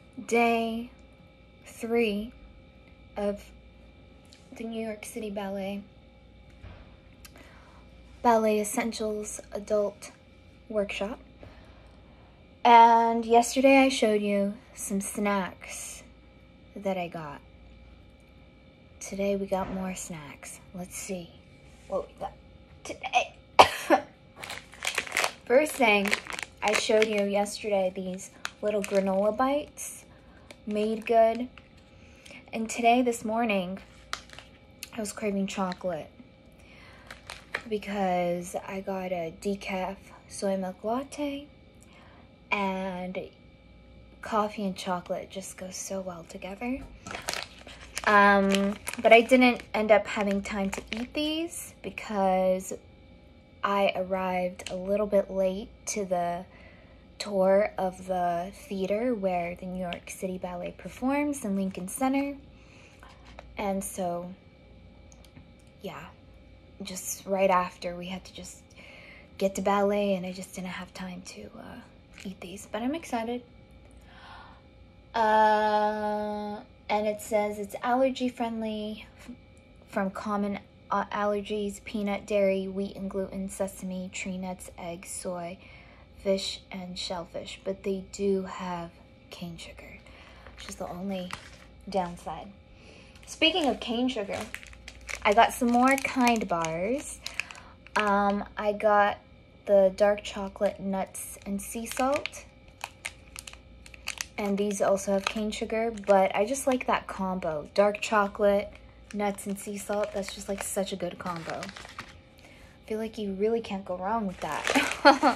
day 3 of the New York City Ballet Essentials Adult Workshop. And yesterday I showed you some snacks that I got. Today we got more snacks. Let's see what we got today. First thing, I showed you yesterday these little granola bites, made good. And today, this morning, I was craving chocolate because I got a decaf soy milk latte, and coffee and chocolate just goes so well together. But I didn't end up having time to eat these because I arrived a little bit late to the tour of the theater where the New York City Ballet performs in Lincoln Center. And so, yeah, just right after we had to just get to ballet, and I just didn't have time to eat these, but I'm excited. And it says it's allergy friendly from common allergies: peanut, dairy, wheat and gluten, sesame, tree nuts, eggs, soy, fish, and shellfish. But they do have cane sugar, which is the only downside. Speaking of cane sugar, I got some more Kind bars. I got the dark chocolate nuts and sea salt. And these also have cane sugar, but I just like that combo. Dark chocolate, nuts, and sea salt. That's just like such a good combo. I feel like you really can't go wrong with that.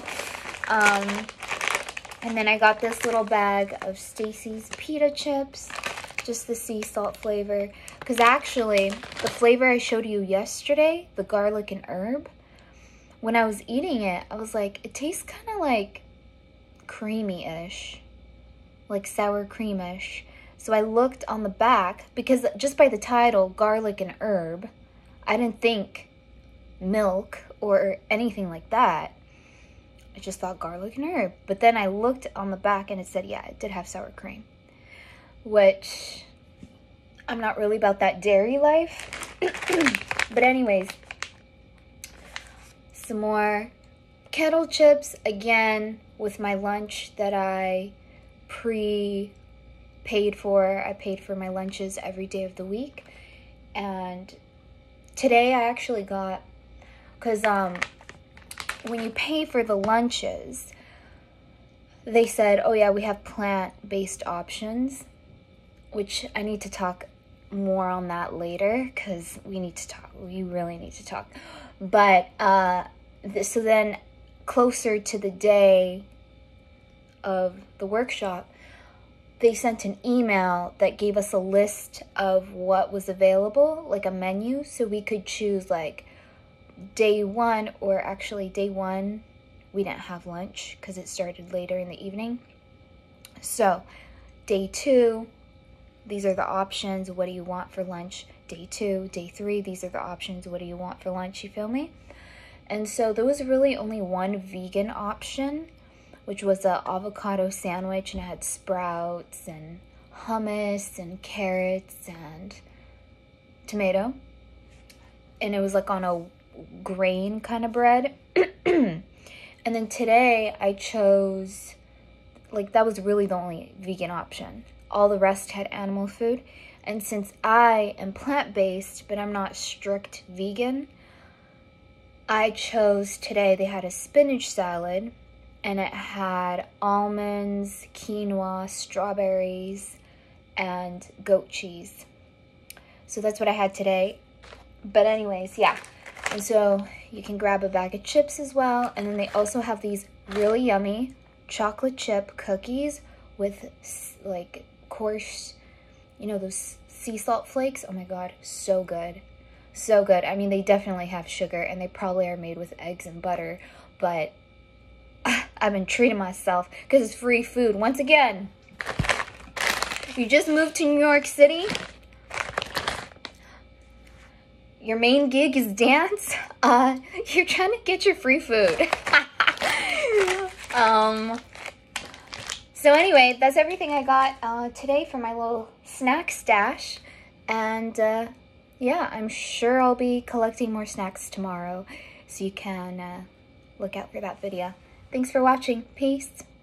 And then I got this little bag of Stacy's pita chips, just the sea salt flavor. Because actually, the flavor I showed you yesterday, the garlic and herb, when I was eating it, I was like, it tastes kind of like creamy-ish. Like sour creamish. So I looked on the back, because just by the title, garlic and herb, I didn't think milk or anything like that. I just thought garlic and herb. But then I looked on the back and it said, yeah, it did have sour cream. Which, I'm not really about that dairy life. But anyways, some more kettle chips, again, with my lunch that I pre-paid for. I paid for my lunches every day of the week. And today I actually got, because when you pay for the lunches, they said, oh yeah, we have plant-based options, which I need to talk more on that later, because we really need to talk. But so then closer to the day of the workshop, they sent an email that gave us a list of what was available, like a menu, so we could choose like day 1, or actually day 1 we didn't have lunch because it started later in the evening. So day 2, these are the options, what do you want for lunch? Day 2, day 3, these are the options, what do you want for lunch? You feel me? And so there was really only one vegan option, which was an avocado sandwich, and it had sprouts and hummus and carrots and tomato. And it was like on a grain kind of bread. And then today I chose, like, that was really the only vegan option. All the rest had animal food. And since I am plant-based, but I'm not strict vegan, I chose today, they had a spinach salad, and it had almonds, quinoa, strawberries, and goat cheese. So that's what I had today. But anyways, yeah. And so you can grab a bag of chips as well. And then they also have these really yummy chocolate chip cookies with like coarse, you know, those sea salt flakes. Oh my God, so good. So good. I mean, they definitely have sugar, and they probably are made with eggs and butter, but I've been treating myself because it's free food. Once again, you just moved to New York City, your main gig is dance, you're trying to get your free food. So anyway, that's everything I got today for my little snack stash. And yeah, I'm sure I'll be collecting more snacks tomorrow. So you can look out for that video. Thanks for watching. Peace.